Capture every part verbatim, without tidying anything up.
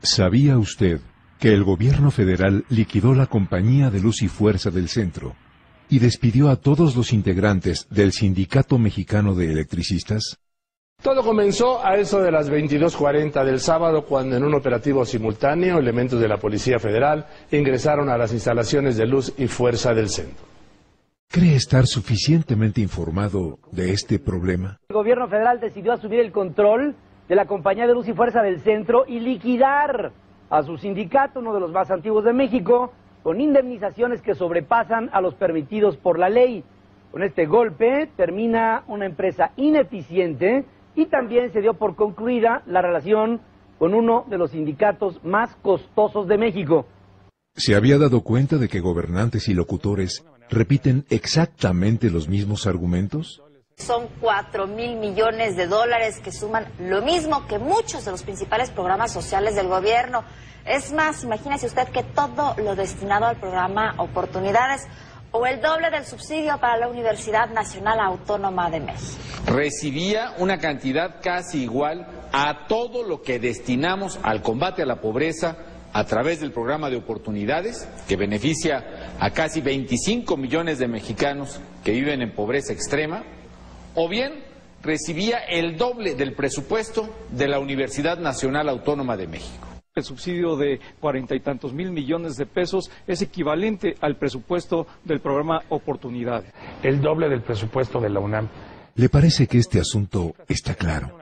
¿Sabía usted que el gobierno federal liquidó la Compañía de Luz y Fuerza del Centro y despidió a todos los integrantes del Sindicato Mexicano de Electricistas? Todo comenzó a eso de las veintidós cuarenta del sábado, cuando en un operativo simultáneo elementos de la Policía Federal ingresaron a las instalaciones de Luz y Fuerza del Centro. ¿Cree estar suficientemente informado de este problema? El gobierno federal decidió asumir el control de la Compañía de Luz y Fuerza del Centro y liquidar a su sindicato, uno de los más antiguos de México, con indemnizaciones que sobrepasan a los permitidos por la ley. Con este golpe termina una empresa ineficiente y también se dio por concluida la relación con uno de los sindicatos más costosos de México. ¿Se había dado cuenta de que gobernantes y locutores repiten exactamente los mismos argumentos? Son cuatro mil millones de dólares que suman lo mismo que muchos de los principales programas sociales del gobierno. Es más, imagínese usted que todo lo destinado al programa Oportunidades o el doble del subsidio para la Universidad Nacional Autónoma de México. Recibía una cantidad casi igual a todo lo que destinamos al combate a la pobreza a través del programa de Oportunidades, que beneficia a casi veinticinco millones de mexicanos que viven en pobreza extrema, o bien recibía el doble del presupuesto de la Universidad Nacional Autónoma de México. El subsidio de cuarenta y tantos mil millones de pesos es equivalente al presupuesto del programa Oportunidades. El doble del presupuesto de la UNAM. ¿Le parece que este asunto está claro?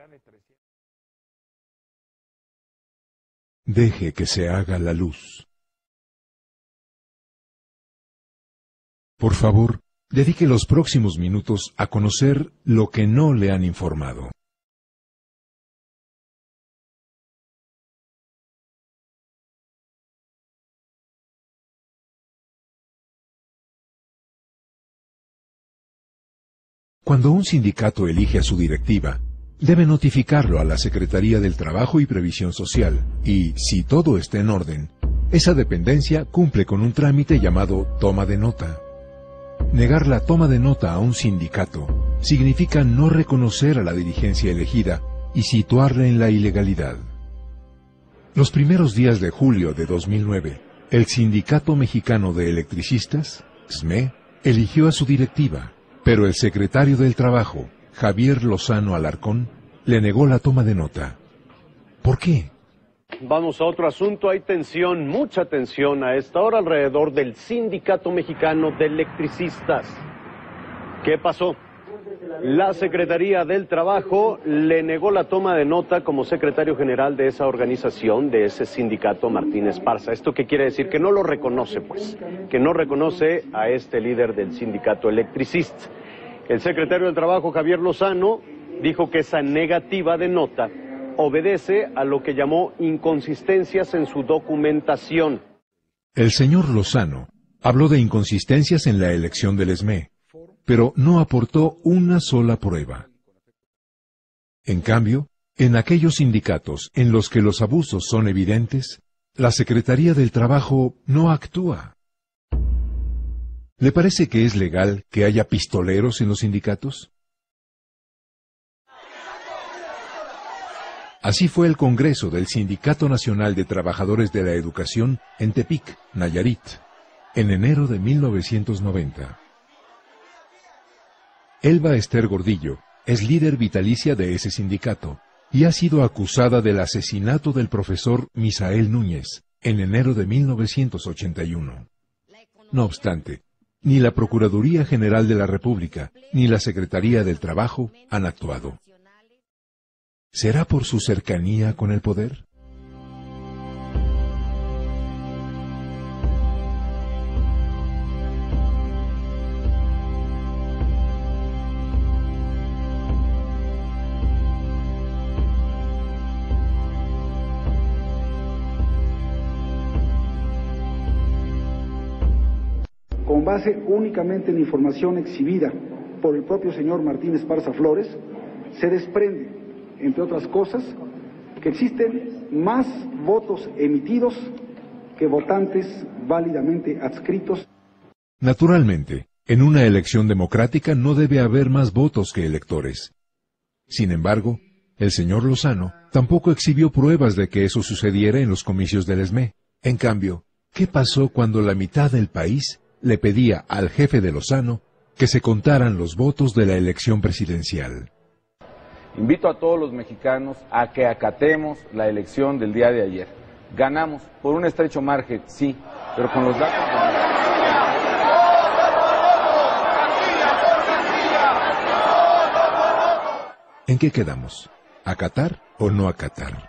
Deje que se haga la luz. Por favor, dedique los próximos minutos a conocer lo que no le han informado. Cuando un sindicato elige a su directiva, debe notificarlo a la Secretaría del Trabajo y Previsión Social, y, si todo está en orden, esa dependencia cumple con un trámite llamado toma de nota. Negar la toma de nota a un sindicato significa no reconocer a la dirigencia elegida y situarla en la ilegalidad. Los primeros días de julio de dos mil nueve, el Sindicato Mexicano de Electricistas, S M E, eligió a su directiva, pero el secretario del Trabajo, Javier Lozano Alarcón, le negó la toma de nota. ¿Por qué? Vamos a otro asunto. Hay tensión, mucha tensión a esta hora alrededor del Sindicato Mexicano de Electricistas. ¿Qué pasó? La Secretaría del Trabajo le negó la toma de nota como secretario general de esa organización, de ese sindicato, Martín Esparza. ¿Esto qué quiere decir? Que no lo reconoce, pues, que no reconoce a este líder del sindicato electricista. El secretario del Trabajo, Javier Lozano, dijo que esa negativa de nota obedece a lo que llamó inconsistencias en su documentación. El señor Lozano habló de inconsistencias en la elección del S M E, pero no aportó una sola prueba. En cambio, en aquellos sindicatos en los que los abusos son evidentes, la Secretaría del Trabajo no actúa. ¿Le parece que es legal que haya pistoleros en los sindicatos? Así fue el Congreso del Sindicato Nacional de Trabajadores de la Educación en Tepic, Nayarit, en enero de mil novecientos noventa. Elba Ester Gordillo es líder vitalicia de ese sindicato y ha sido acusada del asesinato del profesor Misael Núñez en enero de mil novecientos ochenta y uno. No obstante, ni la Procuraduría General de la República ni la Secretaría del Trabajo han actuado. ¿Será por su cercanía con el poder? Con base únicamente en información exhibida por el propio señor Martín Esparza Flores, se desprende, entre otras cosas, que existen más votos emitidos que votantes válidamente adscritos. Naturalmente, en una elección democrática no debe haber más votos que electores. Sin embargo, El señor Lozano tampoco exhibió pruebas de que eso sucediera en los comicios del E S M E. En cambio, ¿qué pasó cuando la mitad del país le pedía al jefe de Lozano que se contaran los votos de la elección presidencial? Invito a todos los mexicanos a que acatemos la elección del día de ayer. Ganamos por un estrecho margen, sí, pero con los datos... ¿En qué quedamos? ¿Acatar o no acatar?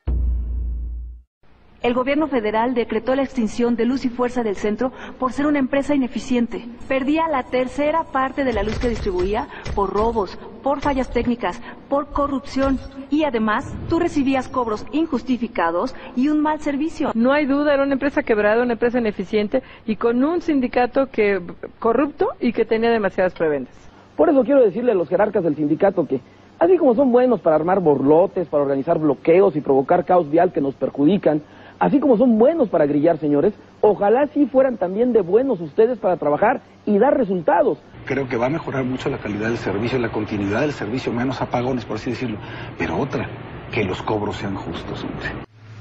El gobierno federal decretó la extinción de Luz y Fuerza del Centro por ser una empresa ineficiente. Perdía la tercera parte de la luz que distribuía por robos, por fallas técnicas, por corrupción. Y además, tú recibías cobros injustificados y un mal servicio. No hay duda, era una empresa quebrada, una empresa ineficiente y con un sindicato que corrupto y que tenía demasiadas prebendas. Por eso quiero decirle a los jerarcas del sindicato que, así como son buenos para armar borlotes, para organizar bloqueos y provocar caos vial que nos perjudican, así como son buenos para grillar, señores, ojalá sí fueran también de buenos ustedes para trabajar y dar resultados. Creo que va a mejorar mucho la calidad del servicio, la continuidad del servicio, menos apagones, por así decirlo. Pero otra, que los cobros sean justos, hombre.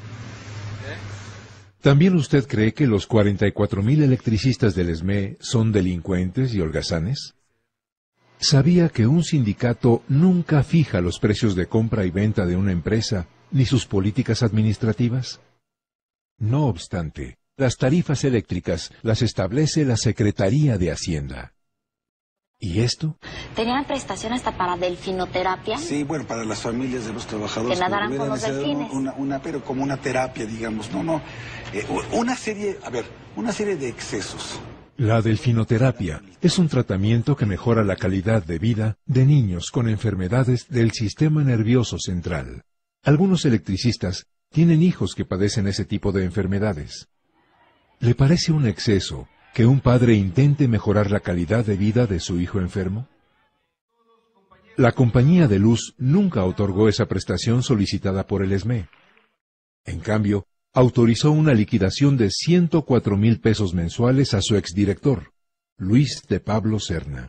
¿También usted cree que los cuarenta y cuatro mil electricistas del E S M E son delincuentes y holgazanes? ¿Sabía que un sindicato nunca fija los precios de compra y venta de una empresa, ni sus políticas administrativas? No obstante, las tarifas eléctricas las establece la Secretaría de Hacienda. ¿Y esto? ¿Tenían prestación hasta para delfinoterapia? Sí, bueno, para las familias de los trabajadores. Que nadaran con los delfines. Una, una, pero como una terapia, digamos. No, no. Eh, una serie, a ver, una serie de excesos. La delfinoterapia es un tratamiento que mejora la calidad de vida de niños con enfermedades del sistema nervioso central. Algunos electricistas tienen hijos que padecen ese tipo de enfermedades. ¿Le parece un exceso que un padre intente mejorar la calidad de vida de su hijo enfermo? La compañía de luz nunca otorgó esa prestación solicitada por el E S M E. En cambio, autorizó una liquidación de ciento cuatro mil pesos mensuales a su exdirector, Luis de Pablo Serna.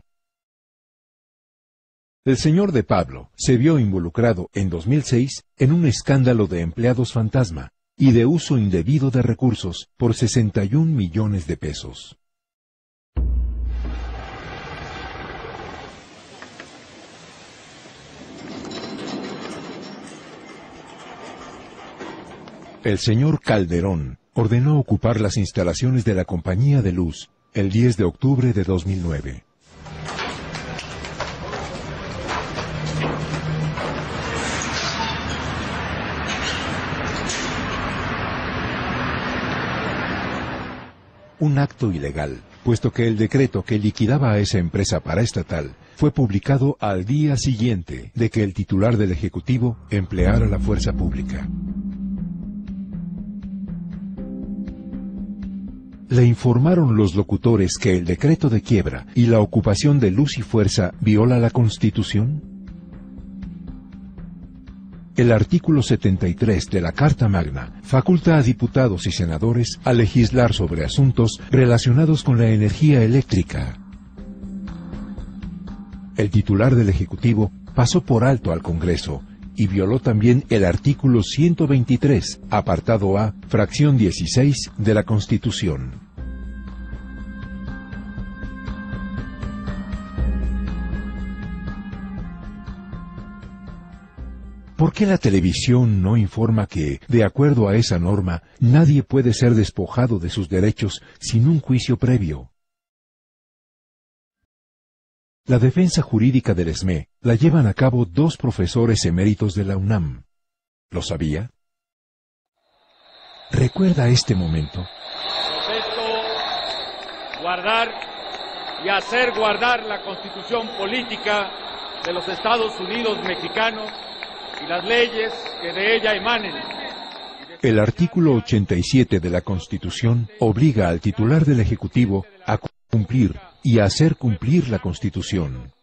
El señor de Pablo se vio involucrado en dos mil seis en un escándalo de empleados fantasma y de uso indebido de recursos por sesenta y un millones de pesos. El señor Calderón ordenó ocupar las instalaciones de la Compañía de Luz el diez de octubre de dos mil nueve. Un acto ilegal, puesto que el decreto que liquidaba a esa empresa paraestatal fue publicado al día siguiente de que el titular del Ejecutivo empleara la fuerza pública. Le informaron los locutores que el decreto de quiebra y la ocupación de Luz y Fuerza viola la Constitución. El artículo setenta y tres de la Carta Magna faculta a diputados y senadores a legislar sobre asuntos relacionados con la energía eléctrica. El titular del Ejecutivo pasó por alto al Congreso y violó también el artículo ciento veintitrés, apartado A, fracción dieciséis de la Constitución. ¿Por qué la televisión no informa que, de acuerdo a esa norma, nadie puede ser despojado de sus derechos sin un juicio previo? La defensa jurídica del E S M E la llevan a cabo dos profesores eméritos de la UNAM. ¿Lo sabía? ¿Recuerda este momento? Protesto guardar y hacer guardar la Constitución política de los Estados Unidos mexicanos y las leyes que de ella emanen. El artículo ochenta y siete de la Constitución obliga al titular del Ejecutivo a cumplir y a hacer cumplir la Constitución.